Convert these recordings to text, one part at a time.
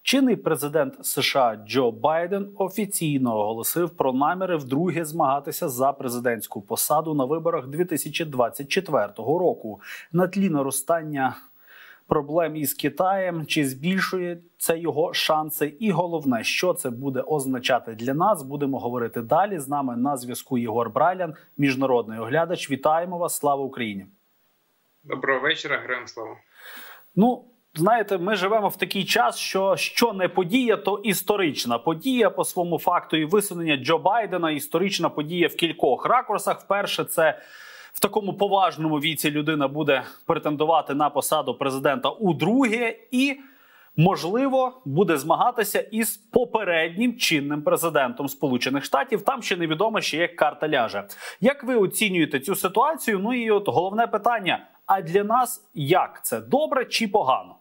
Чинний президент США Джо Байден офіційно оголосив про наміри вдруге змагатися за президентську посаду на виборах 2024 року. На тлі наростання проблем із Китаєм, чи збільшує це його шанси? І головне, що це буде означати для нас, будемо говорити далі. З нами на зв'язку Єгор Брайлян, міжнародний оглядач. Вітаємо вас, слава Україні! Доброго вечора, героям слава! Знаєте, ми живемо в такий час, що не подія, то історична подія по своєму факту. І висунення Джо Байдена – історична подія в кількох ракурсах. Вперше, це в такому поважному віці людина буде претендувати на посаду президента удруге і, можливо, буде змагатися із попереднім чинним президентом Сполучених Штатів. Там ще невідомо, ще як карта ляже. Як ви оцінюєте цю ситуацію? Ну і от головне питання – а для нас як це? Добре чи погано?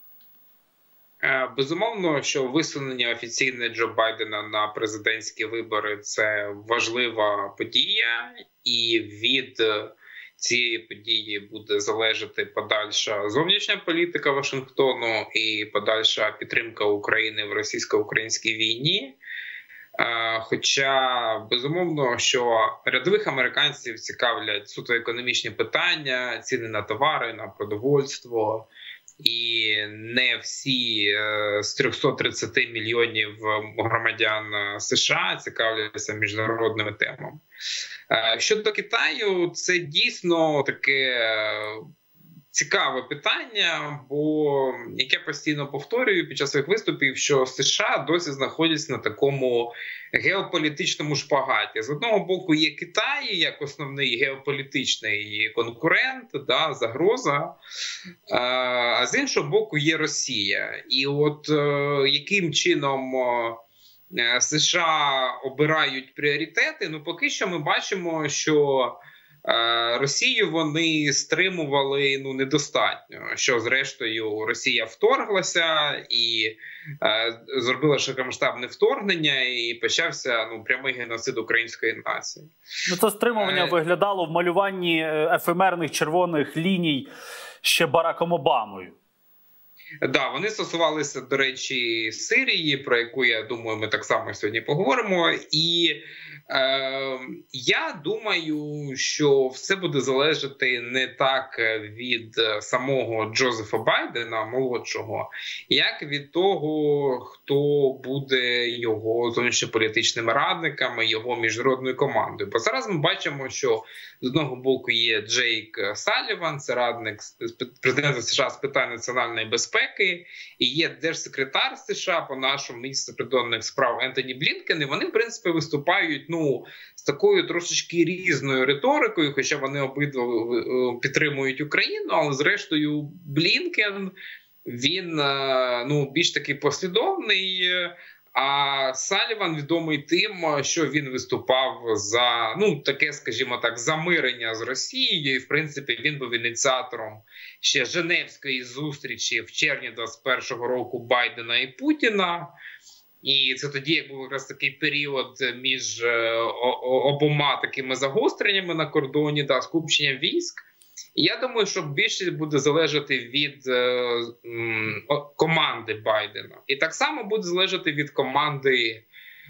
Безумовно, що висунення офіційне Джо Байдена на президентські вибори – це важлива подія, і від цієї події буде залежати подальша зовнішня політика Вашингтону і подальша підтримка України в російсько-українській війні. Хоча, безумовно, що рядових американців цікавлять суто економічні питання, ціни на товари, на продовольство. І не всі з 330 мільйонів громадян США цікавляться міжнародними темами. Щодо Китаю, це дійсно таке цікаве питання, бо, як я постійно повторюю під час своїх виступів, що США досі знаходяться на такому геополітичному шпагаті. З одного боку є Китай як основний геополітичний конкурент, загроза, а з іншого боку є Росія. І от яким чином США обирають пріоритети, поки що ми бачимо, що Росію вони стримували недостатньо, що зрештою Росія вторглася і зробила широкомасштабне вторгнення і почався прямий геноцид української нації. Це стримування виглядало в малюванні ефемерних червоних ліній ще Бараком Обамою. Так, вони стосувалися, до речі, Сирії, про яку, я думаю, ми так само сьогодні поговоримо. І я думаю, що все буде залежати не так від самого Джозефа Байдена, молодшого, як від того, хто буде його зовнішньополітичними радниками, його міжнародною командою. Бо зараз ми бачимо, що з одного боку є Джейк Салліван, це радник президента США з питань національної безпеки, і є держсекретар США по нашому міністру закордонних справ Ентоні Блінкен, і вони, в принципі, виступають з такою трошечки різною риторикою, хоча вони обидва підтримують Україну, але зрештою Блінкен, він більш такий послідовний, а Салліван відомий тим, що він виступав за таке, скажімо так, замирення з Росією. І, в принципі, він був ініціатором ще Женевської зустрічі в червні 2021 року Байдена і Путіна. І це тоді як був якраз такий період між обома такими загостреннями на кордоні, скупченням військ. І я думаю, що більше буде залежати від команди Байдена. І так само буде залежати від команди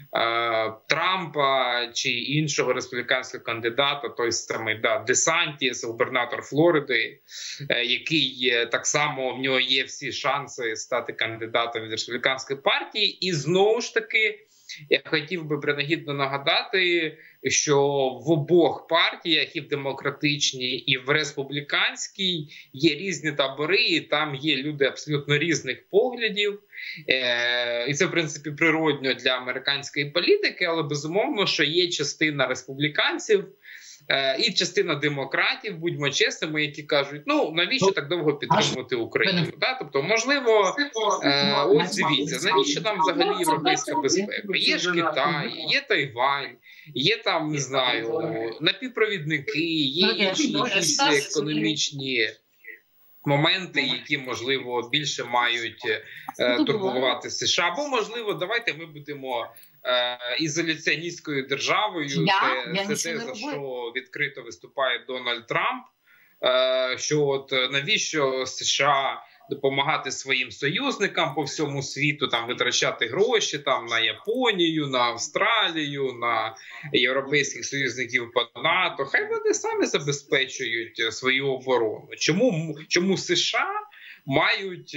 Трампа чи іншого республіканського кандидата, той самий ДеСантіс, губернатор Флориди, який так само, в нього є всі шанси стати кандидатом від республіканської партії. І знову ж таки, я хотів би принагідно нагадати, що в обох партіях, і в демократичній, і в республіканській, є різні табори, і там є люди абсолютно різних поглядів. І це, в принципі, природньо для американської політики, але безумовно, що є частина республіканців і частина демократів, будьмо чесними, які кажуть, навіщо так довго підтримувати Україну? Тобто, можливо, ось дивіться, навіщо нам взагалі європейська безпека? Є ж Китай, є Тайвань, є там, не знаю, напівпровідники, є інші економічні моменти, які, можливо, більше мають турбувати США. Або, можливо, давайте ми будемо ізоляціоністською державою. Це те, за що відкрито виступає Дональд Трамп. Що навіщо США допомагати своїм союзникам по всьому світу, там витрачати гроші там на Японію, на Австралію, на європейських союзників по НАТО. Хай вони самі забезпечують свою оборону. Чому США мають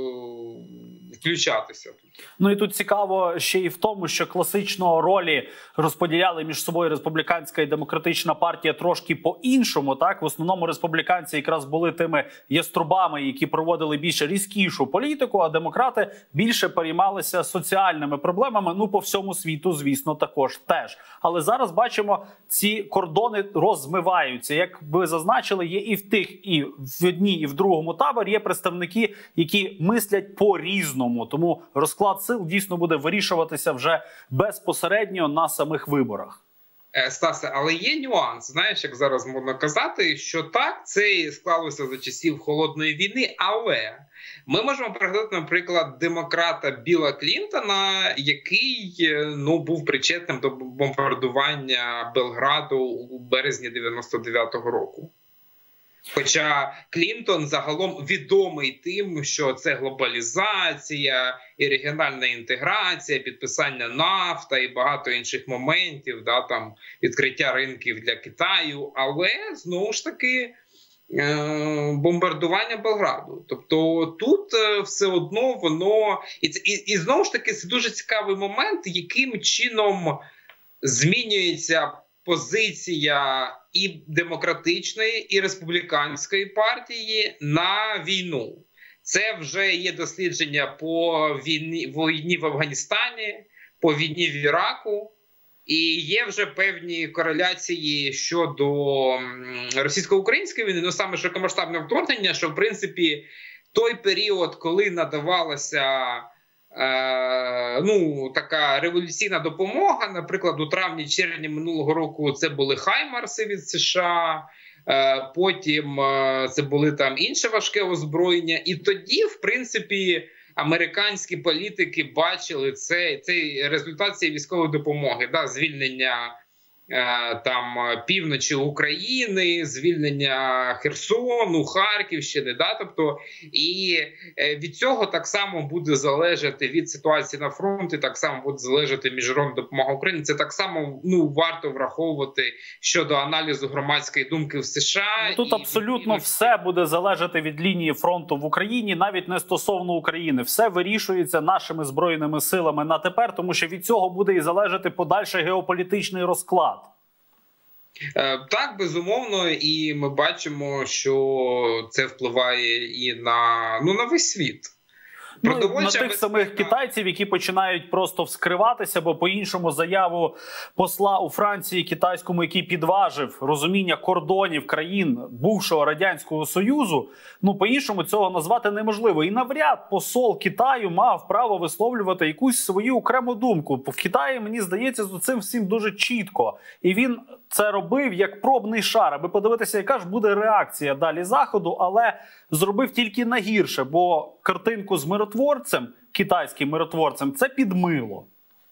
включатися тут? Ну і тут цікаво ще й в тому, що класично ролі розподіляли між собою республіканська і демократична партія трошки по-іншому. Так, в основному республіканці якраз були тими яструбами, які проводили більш різкішу політику, а демократи більше переймалися соціальними проблемами. Ну, по всьому світу, звісно, також теж. Але зараз бачимо, ці кордони розмиваються. Як ви зазначили, є і в тих, і в одній, і в другому таборі є представники, які мислять по-різному. Тому розклад сил дійсно буде вирішуватися вже безпосередньо на самих виборах. Стасе, але є нюанс. Знаєш, як зараз можна казати, що так, це склалося за часів Холодної війни, але ми можемо пригадати, наприклад, демократа Білла Клінтона, який був причетним до бомбардування Белграду у березні 99-го року. Хоча Клінтон загалом відомий тим, що це глобалізація і регіональна інтеграція, підписання нафта і багато інших моментів, там відкриття ринків для Китаю, але знову ж таки бомбардування Белграду. Тобто тут все одно воно... І знову ж таки це дуже цікавий момент, яким чином змінюється позиція і демократичної, і республіканської партії на війну. Це вже є дослідження по війні в Афганістані, по війні в Іраку, і є вже певні кореляції щодо російсько-української війни, саме широкомасштабне вторгнення, що в принципі той період, коли надавалася така революційна допомога, наприклад, у травні-червні минулого року це були Хаймарси від США, потім це були там інше важке озброєння, і тоді, в принципі, американські політики бачили цей результат цієї військової допомоги, звільнення там півночі України, звільнення Херсону, Харківщини, тобто і від цього так само буде залежати від ситуації на фронті, так само буде залежати міжнародна допомога Україні. Це так само варто враховувати щодо аналізу громадської думки в США. Тут абсолютно все буде залежати від лінії фронту в Україні, навіть не стосовно України. Все вирішується нашими збройними силами на тепер, тому що від цього буде і залежати подальший геополітичний розклад. Так, безумовно, і ми бачимо, що це впливає і на весь світ. На тих самих китайців, які починають просто вскриватися, бо по-іншому заяву посла у Франції китайському, який підважив розуміння кордонів країн бувшого Радянського Союзу, по-іншому цього назвати неможливо. І навряд посол Китаю мав право висловлювати якусь свою окрему думку. В Китаї, мені здається, з цим всім дуже чітко. І він це робив як пробний шар, аби подивитися, яка ж буде реакція далі Заходу, але зробив тільки на гірше, бо картинку з миротворцем, китайським миротворцем, це підмило.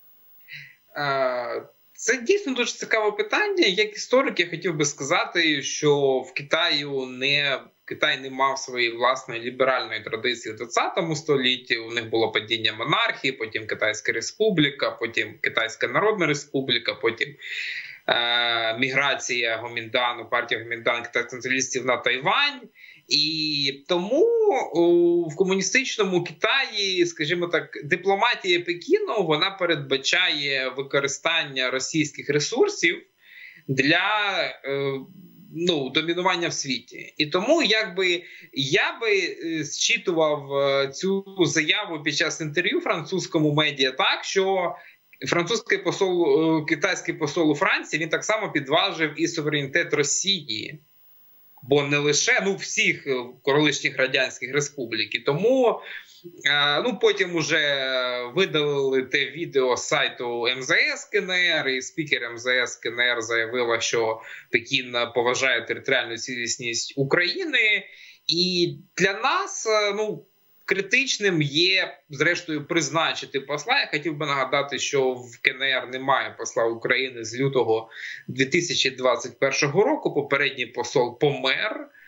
Це дійсно дуже цікаве питання. Як історик я хотів би сказати, що в Китай не мав своєї власної ліберальної традиції в 20 столітті. У них було падіння монархії, потім Китайська республіка, потім Китайська Народна Республіка, потім міграція Гоміндану, партія Гоміндан китайських націоналістів на Тайвань. І тому в комуністичному Китаї, скажімо так, дипломатія Пекіну, вона передбачає використання російських ресурсів для домінування в світі. І тому я би зчитував цю заяву під час інтерв'ю французькому медіа так, що китайський посол у Франції, він так само підважив і суверенітет Росії. Бо не лише всіх колишніх радянських республік. І тому потім уже видалили те відео з сайту МЗС КНР, і спікер МЗС КНР заявила, що Пекін поважає територіальну цілісність України. І для нас критичним є, зрештою, призначити посла. Я хотів би нагадати, що в КНР немає посла України з лютого 2021 року. Попередній посол помер.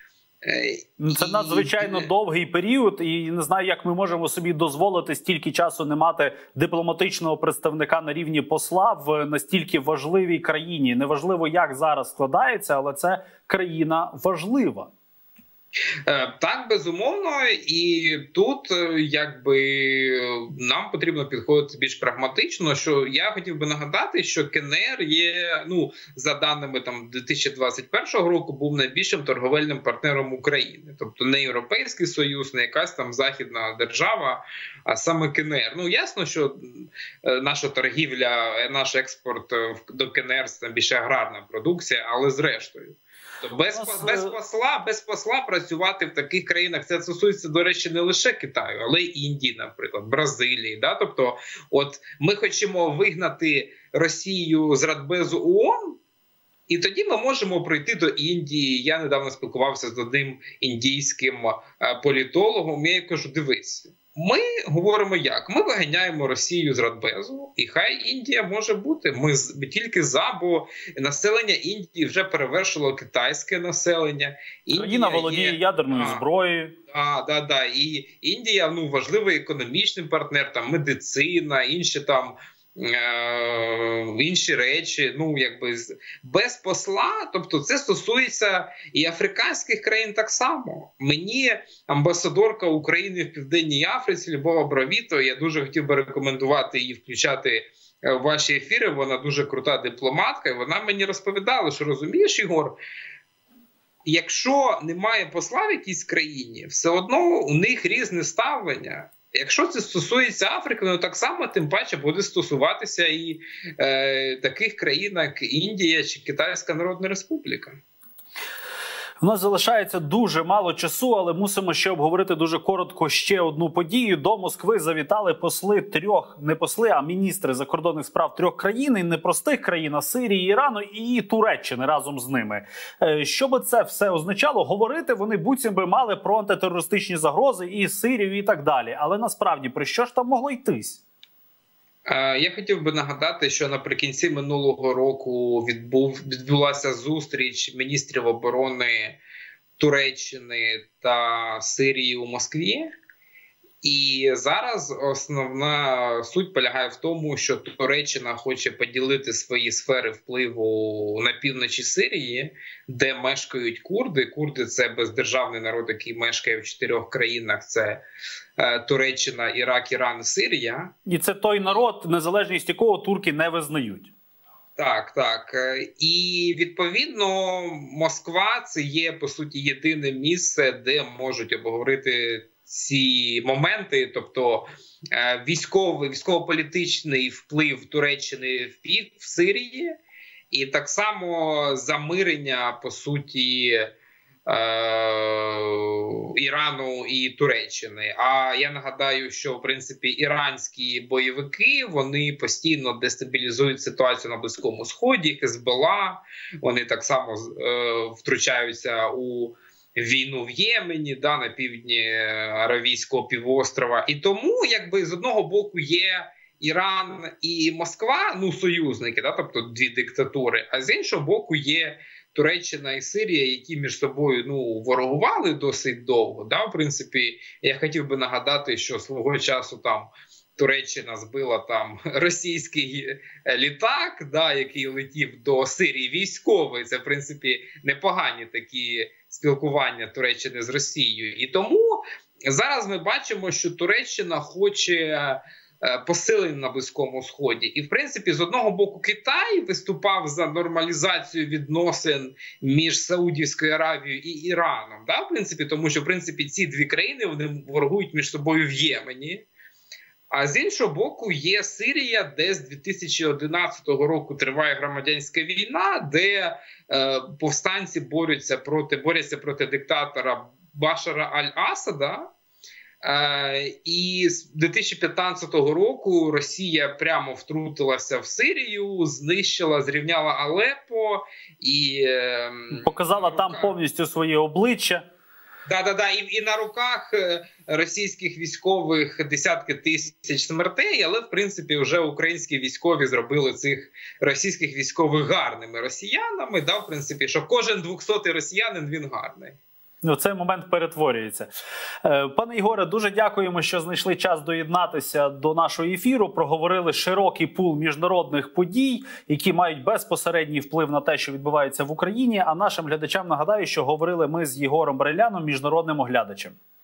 Це надзвичайно довгий період, і не знаю, як ми можемо собі дозволити стільки часу не мати дипломатичного представника на рівні посла в настільки важливій країні. Неважливо, як зараз складається, але це країна важлива. Так, безумовно, і тут якби нам потрібно підходити більш прагматично. Що я хотів би нагадати, що КНР є, за даними там 2021 року, був найбільшим торговельним партнером України, тобто не Європейський Союз, не якась там західна держава, а саме КНР. Ясно, що наша торгівля, наш експорт до КНР – це більше аграрна продукція, але зрештою. Без посла працювати в таких країнах, це стосується, до речі, не лише Китаю, але й Індії, наприклад, Бразилії. Да? Тобто, от ми хочемо вигнати Росію з Радбезу ООН, і тоді ми можемо прийти до Індії. Я недавно спілкувався з одним індійським політологом, я кажу, дивись, ми говоримо як? Ми виганяємо Росію з Радбезу, і хай Індія може бути. Ми тільки за, бо населення Індії вже перевершило китайське населення. Країна володіє ядерною зброєю. Так. І Індія важливий економічний партнер, там медицина, інші речі, без посла, тобто це стосується і африканських країн так само. Мені амбасадорка України в Південній Африці Любова Бравіто, я дуже хотів би рекомендувати її включати в ваші ефіри, вона дуже крута дипломатка, і вона мені розповідала, що розумієш, Ігор, якщо немає посла в якійсь країні, все одно у них різне ставлення. Якщо це стосується Африки, так само, тим паче, буде стосуватися і таких країн, як Індія чи Китайська Народна Республіка. У нас залишається дуже мало часу, але мусимо ще обговорити дуже коротко ще одну подію. До Москви завітали міністри закордонних справ 3 країн, і непростих країн, а Сирії, Ірану і Туреччини разом з ними. Що би це все означало? Говорити вони буцім би мали про антитерористичні загрози і Сирію і так далі. Але насправді про що ж там могло йтись? Я хотів би нагадати, що наприкінці минулого року відбулася зустріч міністрів оборони Туреччини та Сирії у Москві. І зараз основна суть полягає в тому, що Туреччина хоче поділити свої сфери впливу на півночі Сирії, де мешкають курди. Курди – це бездержавний народ, який мешкає в 4 країнах. Це Туреччина, Ірак, Іран і Сирія. І це той народ, незалежність якого турки не визнають. Так. І, відповідно, Москва – це є, по суті, єдине місце, де можуть обговорити ці моменти, тобто військово-політичний вплив Туреччини в Сирії і так само замирення, по суті, Ірану і Туреччини. А я нагадаю, що, в принципі, іранські бойовики, вони постійно дестабілізують ситуацію на Близькому Сході, Хезболла, вони так само втручаються у війну в Ємені, на півдні Аравійського півострова. І тому, з одного боку є Іран і Москва, союзники, тобто 2 диктатури, а з іншого боку є Туреччина і Сирія, які між собою ворогували досить довго. В принципі, я хотів би нагадати, що свого часу там Туреччина збила російський літак, який летів до Сирії, військовий. Це, в принципі, непогані такі спілкування Туреччини з Росією. І тому зараз ми бачимо, що Туреччина хоче посилень на Близькому Сході. І, в принципі, з одного боку Китай виступав за нормалізацію відносин між Саудівською Аравією і Іраном. В принципі, тому що, в принципі, ці 2 країни вони ворогують між собою в Ємені. А з іншого боку є Сирія, де з 2011 року триває громадянська війна, де повстанці борються проти диктатора Башара аль-Асада. І з 2015 року Росія прямо втрутилася в Сирію, зрівняла Алеппо і показала там повністю своє обличчя. І на руках російських військових десятки тисяч смертей, але, в принципі, вже українські військові зробили цих російських військових гарними росіянами, в принципі, що кожен 200-й росіянин, він гарний. в цей момент перетворюється. Пане Ігоре, дуже дякуємо, що знайшли час доєднатися до нашого ефіру. Проговорили широкий пул міжнародних подій, які мають безпосередній вплив на те, що відбувається в Україні. А нашим глядачам нагадаю, що говорили ми з Єгором Бреляном, міжнародним оглядачем.